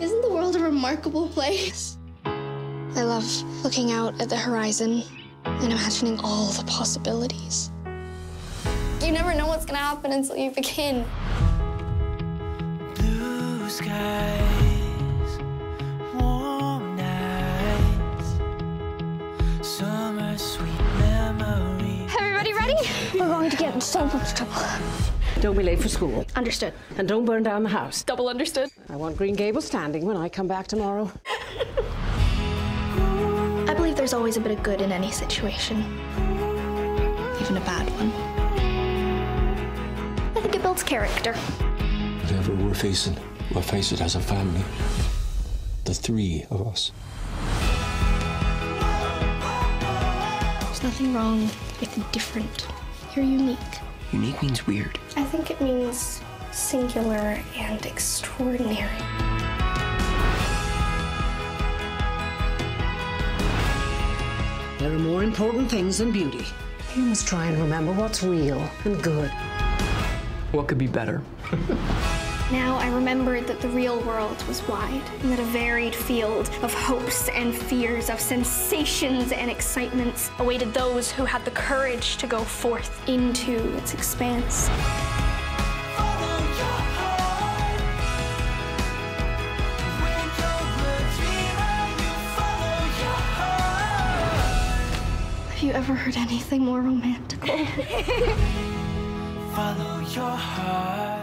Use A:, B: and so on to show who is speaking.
A: Isn't the world a remarkable place? I love looking out at the horizon and imagining all the possibilities. You never know what's gonna happen until you begin.
B: Blue skies, warm nights, summer sweet memories.
A: Everybody ready? We're going to get in so much trouble.
C: Don't be late for school.
A: Understood.
C: And don't burn down the house.
A: Double understood.
C: I want Green Gables standing when I come back tomorrow.
A: I believe there's always a bit of good in any situation, even a bad one. I think it builds character.
D: Whatever we're facing, we'll face it as a family. The three of us.
A: There's nothing wrong with different. You're unique.
D: Unique means weird.
A: I think it means singular and extraordinary.
C: There are more important things than beauty. You must try and remember what's real and good.
D: What could be better?
A: Now I remembered that the real world was wide, and that a varied field of hopes and fears, of sensations and excitements awaited those who had the courage to go forth into its expanse. Have you ever heard anything more romantical?
B: Follow your heart.